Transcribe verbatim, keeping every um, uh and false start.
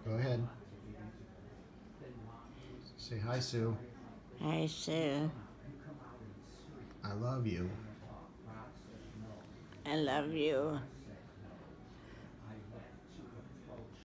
Go ahead. Say hi, Sue. Hi, Sue. I love you. I love you.